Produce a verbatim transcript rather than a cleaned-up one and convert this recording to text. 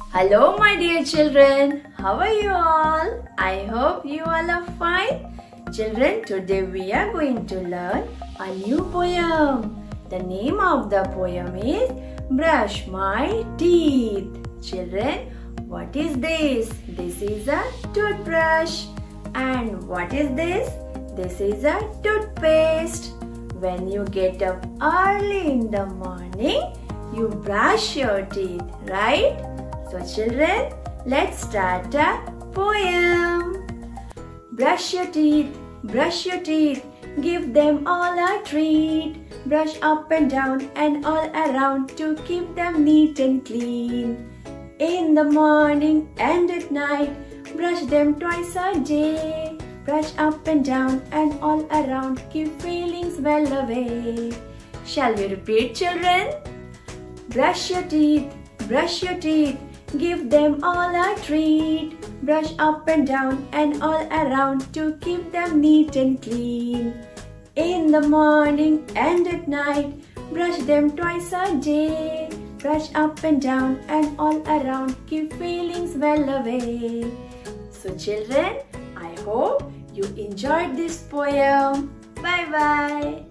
Hello my dear children, how are you all? I hope you all are fine. Children, today we are going to learn a new poem. The name of the poem is Brush My Teeth. Children, what is this? This is a toothbrush. And what is this? This is a toothpaste. When you get up early in the morning, you brush your teeth, right? So children, let's start a poem. Brush your teeth, brush your teeth, give them all a treat. Brush up and down and all around to keep them neat and clean. In the morning and at night, brush them twice a day. Brush up and down and all around, keep feelings well away. Shall we repeat, children? Brush your teeth, brush your teeth, give them all a treat. Brush up and down and all around to keep them neat and clean. In the morning and at night, brush them twice a day. Brush up and down and all around, keep feelings well away. So children, I hope you enjoyed this poem. Bye bye.